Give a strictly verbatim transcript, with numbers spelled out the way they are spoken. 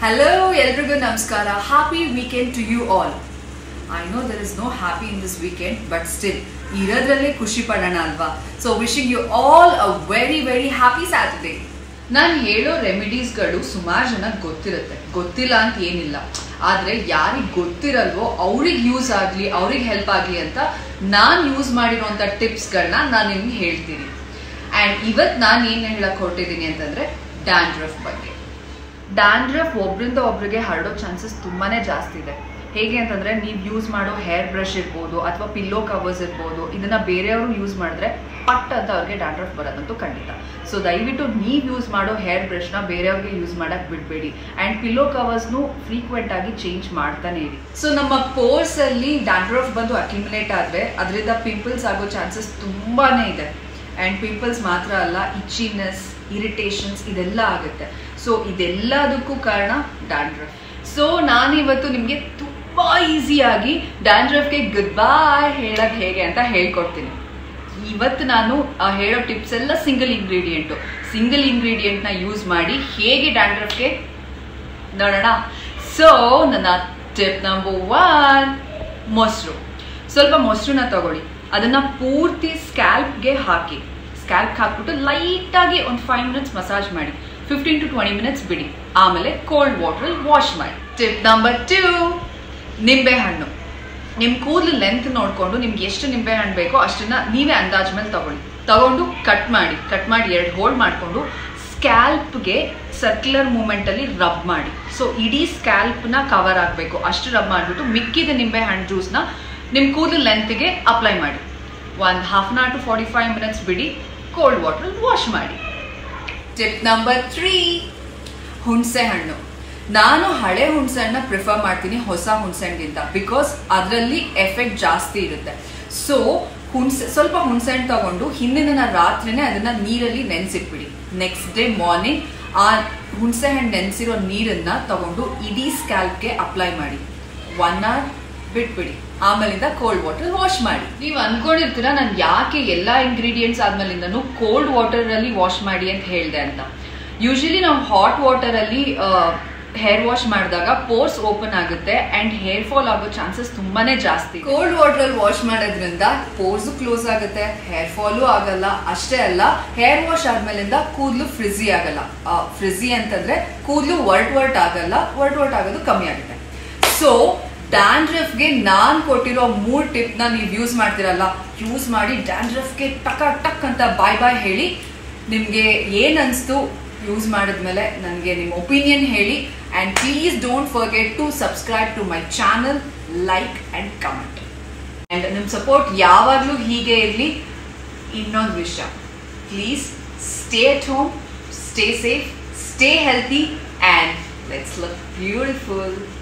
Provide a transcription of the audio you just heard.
Hello, ಎಲ್ರಿಗೂ ನಮಸ್ಕಾರ. Happy weekend to you all. I know there is no happy in this weekend, but still, ಇರೋದ್ರಲ್ಲೇ ಖುಷಿ ಪಡೋಣ ಅಲ್ವಾ? So wishing you all a very very happy Saturday. ನಾನು ಹೇಳೋ ರೆಮಿಡೀಸ್ಗಳು ಸುಮಾರು ಜನ ಗೊತ್ತಿರುತ್ತೆ, ಗೊತ್ತಿಲ್ಲ ಅಂತ ಏನಿಲ್ಲ. ಆದರೆ ಯಾರಿಗೆ ಗೊತ್ತಿರಲ್ವೋ ಅವ್ರಿಗೆ ಯೂಸ್ ಆಗಲಿ, ಅವ್ರಿಗೆ ಹೆಲ್ಪ್ ಆಗಲಿ ಅಂತ ನಾನು ಯೂಸ್ ಮಾಡಿರೋಂಥ ಟಿಪ್ಸ್ಗಳನ್ನ ನಾನು ನಿಮ್ಗೆ ಹೇಳ್ತೀನಿ. ಆ್ಯಂಡ್ ಇವತ್ತು ನಾನು ಏನು ಹೇಳಕ್ಕೆ ಹೊರಟಿದ್ದೀನಿ ಅಂತಂದರೆ ಡ್ಯಾಂಡ್ರಫ್ ಬಗ್ಗೆ. ಡ್ಯಾಂಡ್ರಫ್ ಒಬ್ರಿಂದ ಒಬ್ರಿಗೆ ಹರಡೋ ಚಾನ್ಸಸ್ ತುಂಬಾ ಜಾಸ್ತಿ ಇದೆ. ಹೇಗೆ ಅಂತಂದರೆ ನೀವು ಯೂಸ್ ಮಾಡೋ ಹೇರ್ ಬ್ರಷ್ ಇರ್ಬೋದು ಅಥವಾ ಪಿಲ್ಲೋ ಕವರ್ಸ್ ಇರ್ಬೋದು, ಇದನ್ನು ಬೇರೆಯವರು ಯೂಸ್ ಮಾಡಿದ್ರೆ ಪಟ್ ಅಂತ ಅವ್ರಿಗೆ ಡ್ಯಾಂಡ್ರಫ್ ಬರೋದಂತೂ ಖಂಡಿತ. ಸೊ ದಯವಿಟ್ಟು ನೀವು ಯೂಸ್ ಮಾಡೋ ಹೇರ್ ಬ್ರಷ್ನ ಬೇರೆಯವ್ರಿಗೆ ಯೂಸ್ ಮಾಡೋಕ್ಕೆ ಬಿಡಬೇಡಿ. ಆ್ಯಂಡ್ ಪಿಲ್ಲೋ ಕವರ್ಸ್ನು ಫ್ರೀಕ್ವೆಂಟ್ ಆಗಿ ಚೇಂಜ್ ಮಾಡ್ತಾನೆ ಇರಿ. ಸೊ ನಮ್ಮ ಪೋರ್ಸಲ್ಲಿ ಡ್ಯಾಂಡ್ರಫ್ ಬಂದು ಅಕ್ಯುಮುಲೇಟ್ ಆದರೆ ಅದರಿಂದ ಪಿಂಪಲ್ಸ್ ಆಗೋ ಚಾನ್ಸಸ್ ತುಂಬಾ ಇದೆ. ಆ್ಯಂಡ್ ಪಿಂಪಲ್ಸ್ ಮಾತ್ರ ಅಲ್ಲ, ಇಚಿನೆಸ್, ಇರಿಟೇಷನ್ಸ್ ಇದೆಲ್ಲ ಆಗುತ್ತೆ. ಸೊ ಇದೆಲ್ಲದಕ್ಕೂ ಕಾರಣ ಡ್ಯಾಂಡ್ರಫ್. ಸೊ ನಾನಿವತ್ತು ನಿಮಗೆ ತುಂಬ ಈಸಿಯಾಗಿ ಡ್ಯಾಂಡ್ರಫ್ಗೆ ಗುಡ್ ಬಾಯ್ ಹೇಳೋದು ಹೇಗೆ ಅಂತ ಹೇಳ್ಕೊಡ್ತೀನಿ. ಇವತ್ತು ನಾನು ಹೇಳೋ ಟಿಪ್ಸ್ ಎಲ್ಲ ಸಿಂಗಲ್ ಇಂಗ್ರೀಡಿಯೆಂಟು ಸಿಂಗಲ್ ಇಂಗ್ರೀಡಿಯೆಂಟ್ನ ಯೂಸ್ ಮಾಡಿ ಹೇಗೆ ಡ್ಯಾಂಡ್ರಫ್ಗೆ ನೋಡೋಣ. ಸೊ ನನ್ನ ಟಿಪ್ ನಂಬರ್ ಒನ್, ಮೊಸರು. ಸ್ವಲ್ಪ ಮೊಸರನ್ನ ತಗೊಳ್ಳಿ, ಅದನ್ನು ಪೂರ್ತಿ ಸ್ಕ್ಯಾಲ್ಪ್ಗೆ ಹಾಕಿ, ಸ್ಕ್ಯಾಲ್ಪ್ ಹಾಕ್ಬಿಟ್ಟು ಲೈಟಾಗಿ ಒಂದು ಫೈವ್ ಮಿನಿಟ್ಸ್ ಮಸಾಜ್ ಮಾಡಿ, ಫಿಫ್ಟೀನ್ ಟು ಟ್ವೆಂಟಿ ಮಿನಿಟ್ಸ್ ಬಿಡಿ, ಆಮೇಲೆ ಕೋಲ್ಡ್ ವಾಟರ್ ವಾಶ್ ಮಾಡಿ. ಟಿಪ್ ನಂಬರ್ ಟೂ, ನಿಂಬೆಹಣ್ಣು. ನಿಮ್ಮ ಕೂದಲು ಲೆಂತ್ ನೋಡಿಕೊಂಡು ನಿಮ್ಗೆ ಎಷ್ಟು ನಿಂಬೆಹಣ್ಣು ಬೇಕೋ ಅಷ್ಟನ್ನ ನೀವೇ ಅಂದಾಜ್ ಮೇಲೆ ತಗೊಳ್ಳಿ. ತಗೊಂಡು ಕಟ್ ಮಾಡಿ, ಕಟ್ ಮಾಡಿ ಎರಡು ಹೋಲ್ಡ್ ಮಾಡಿಕೊಂಡು ಸ್ಕ್ಯಾಲ್ಪ್ಗೆ ಸರ್ಕ್ಯುಲರ್ ಮೂಮೆಂಟಲ್ಲಿ ರಬ್ ಮಾಡಿ. ಸೊ ಇಡೀ ಸ್ಕ್ಯಾಲ್ಪ್ನ ಕವರ್ ಆಗಬೇಕು ಅಷ್ಟು ರಬ್ ಮಾಡಿಬಿಟ್ಟು ಮಿಕ್ಕಿದ ನಿಂಬೆಹಣ್ಣು ಜ್ಯೂಸ್ನ ನಿಮ್ಮ ಕೂದಲು ಲೆಂತ್ಗೆ ಅಪ್ಲೈ ಮಾಡಿ. ಒಂದು half an hour to forty five minutes ಬಿಡಿ, ಕೋಲ್ಡ್ ವಾಟರ್ ವಾಶ್ ಮಾಡಿ. ಟಿಪ್ ನಂಬರ್ ತ್ರೀ, ಹುಣಸೆ ಹಣ್ಣು. ನಾನು ಹಳೆ ಹುಣಸೆ ಹಣ್ಣನ್ನ ಪ್ರಿಫರ್ ಮಾಡ್ತೀನಿ ಹೊಸ ಹುಣಸೆ ಹಣ್ಣಿಗಿಂತ, ಬಿಕಾಸ್ ಅದರಲ್ಲಿ ಎಫೆಕ್ಟ್ ಜಾಸ್ತಿ ಇರುತ್ತೆ. ಸೊ ಹುಣಸೆ ಸ್ವಲ್ಪ ಹುಣಸೆ ಹಣ್ಣು ತಗೊಂಡು ಹಿಂದಿನ ರಾತ್ರಿನೇ ಅದನ್ನ ನೀರಲ್ಲಿ ನೆನೆಸಿಟ್ಬಿಡಿ. ನೆಕ್ಸ್ಟ್ ಡೇ ಮಾರ್ನಿಂಗ್ ಆ ಹುಣಸೆ ಹಣ್ಣು ನೆನೆಸಿರೋ ನೀರನ್ನ ತಗೊಂಡು ಇಡೀ ಸ್ಕ್ಯಾಲ್ಪ್ಗೆ ಅಪ್ಲೈ ಮಾಡಿ, ಒನ್ ಅವರ್ ಬಿಟ್ಬಿಡಿ, ಆಮೇಲಿಂದ ಕೋಲ್ಡ್ ವಾಟರ್ ವಾಶ್ ಮಾಡಿ. ನೀವು ಅನ್ಕೊಂಡಿರ್ತೀರಾ ನಾನು ಯಾಕೆ ಎಲ್ಲ ಇಂಗ್ರೀಡಿಯೆಂಟ್ಸ್ ಆದ್ಮೇಲಿಂದನೂ ಕೋಲ್ಡ್ ವಾಟರ್ ಅಲ್ಲಿ ವಾಶ್ ಮಾಡಿ ಅಂತ ಹೇಳಿದೆ ಅಂತ. ಯೂಶಲಿ ನಾವು ಹಾಟ್ ವಾಟರ್ ಅಲ್ಲಿ ಹೇರ್ ವಾಶ್ ಮಾಡಿದಾಗ ಪೋರ್ಸ್ ಓಪನ್ ಆಗುತ್ತೆ ಅಂಡ್ ಹೇರ್ ಫಾಲ್ ಆಗೋ ಚಾನ್ಸಸ್ ತುಂಬಾನೇ ಜಾಸ್ತಿ. ಕೋಲ್ಡ್ ವಾಟರ್ ಅಲ್ಲಿ ವಾಶ್ ಮಾಡೋದ್ರಿಂದ ಪೋರ್ಸ್ ಕ್ಲೋಸ್ ಆಗುತ್ತೆ, ಹೇರ್ ಫಾಲು ಆಗಲ್ಲ. ಅಷ್ಟೇ ಅಲ್ಲ, ಹೇರ್ ವಾಶ್ ಆದ್ಮೇಲಿಂದ ಕೂದಲು ಫ್ರಿಜಿ ಆಗಲ್ಲ. ಫ್ರಿಜಿ ಅಂತಂದ್ರೆ ಕೂದಲು ವರ್ಟ್ ವರ್ಟ್ ಆಗಲ್ಲ, ವರ್ಟ್ ವರ್ಟ್ ಆಗೋದು ಕಮ್ಮಿ ಆಗುತ್ತೆ. ಸೊ ಡ್ಯಾಂಡ್ರಫ್ಗೆ ನಾನು ಕೊಟ್ಟಿರೋ ಮೂರು ಟಿಪ್ನ ನೀವು ಯೂಸ್ ಮಾಡ್ತಿರಲ್ಲ, ಯೂಸ್ ಮಾಡಿ ಡ್ಯಾಂಡ್ರಫ್ಗೆ ಟಕ್ ಟಕ್ ಅಂತ ಬಾಯ್ ಬಾಯ್ ಹೇಳಿ. ನಿಮಗೆ ಏನು ಅನಿಸ್ತು ಯೂಸ್ ಮಾಡಿದ್ಮೇಲೆ ನನಗೆ ನಿಮ್ಮ ಒಪಿನಿಯನ್ ಹೇಳಿ. And please don't forget to subscribe to my channel, like and comment. And ನಿಮ್ಮ ಸಪೋರ್ಟ್ ಯಾವಾಗಲೂ ಹೀಗೆ ಇರಲಿ. ಇನ್ನೊಂದು ವಿಷಯ, please stay at home, stay safe, stay healthy and let's look beautiful.